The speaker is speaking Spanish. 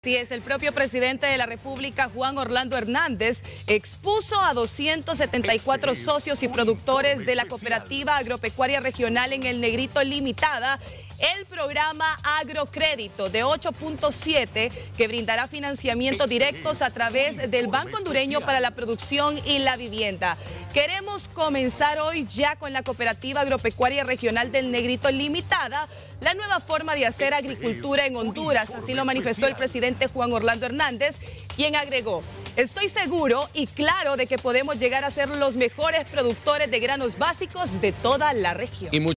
Sí, es el propio presidente de la República, Juan Orlando Hernández, expuso a 274 socios y productores de la Cooperativa Agropecuaria Regional en El Negrito Limitada el programa Agrocrédito de 8.7 que brindará financiamiento directos a través del Banco Hondureño para la Producción y la Vivienda. Queremos comenzar hoy ya con la Cooperativa Agropecuaria Regional del Negrito Limitada, la nueva forma de hacer agricultura en Honduras, así lo manifestó el presidente Juan Orlando Hernández, quien agregó: estoy seguro y claro de que podemos llegar a ser los mejores productores de granos básicos de toda la región.